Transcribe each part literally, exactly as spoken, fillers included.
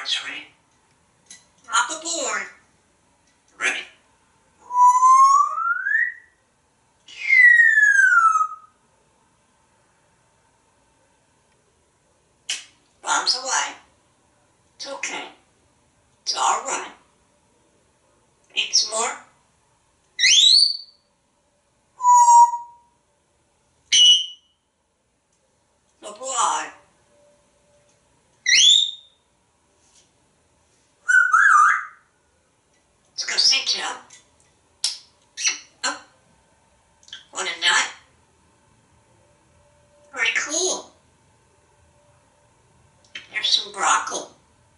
board's ready. Hop aboard. Ready? Bombs away. It's okay. It's all right. Need some more? No blood. Let's go see Joe. Oh, want a nut? Pretty cool. There's some broccoli.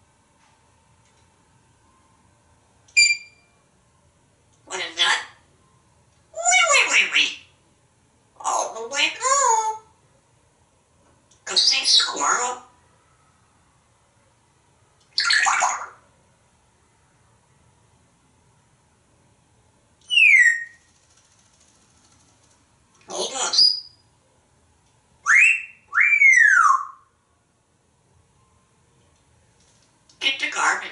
Want a nut? Wee, wee, wee, wee. All the way go. Go see squirrel. Hold us. Get the garden.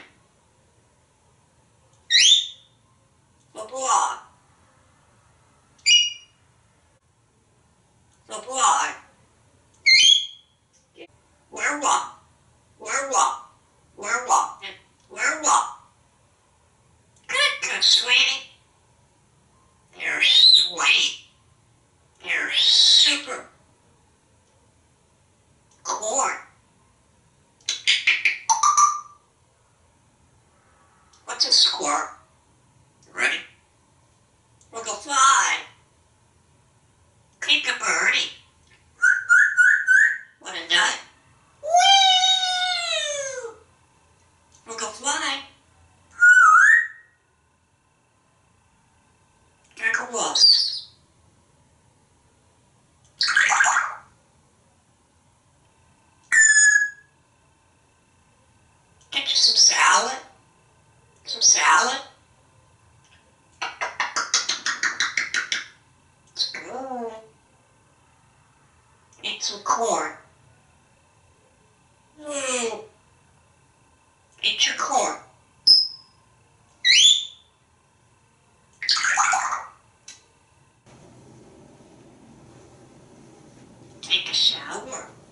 No blood. No blood. Where what? Where what? Where what? Where what? Good, good, sweetie. You're sweet. You're super. Corn. What's a squirrel? Ready? We'll go fly. Take a birdie. Want a nut? Woo! We'll go fly. Drink a wuss. Get you some salad. Some salad. It's good. Eat some corn. Mm. Eat your corn. Take a shower.